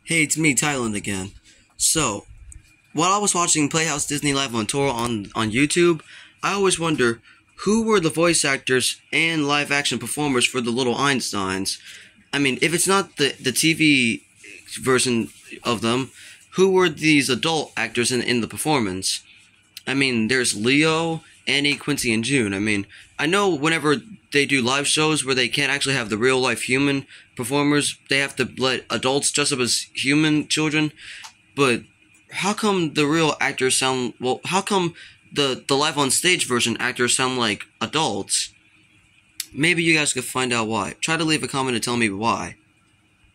Hey, it's me, Thailand again. So, while I was watching Playhouse Disney Live on Tour on YouTube, I always wonder who were the voice actors and live action performers for the Little Einsteins. I mean, if it's not the TV version of them, who were these adult actors in the performance? I mean, there's Leo, Annie, Quincy, and June. I mean, I know whenever they do live shows where they can't actually have the real life human performers, they have to let adults dress up as human children. But how come the real actors sound, well, how come the live on stage version actors sound like adults? Maybe you guys could find out why. Try to leave a comment and tell me why.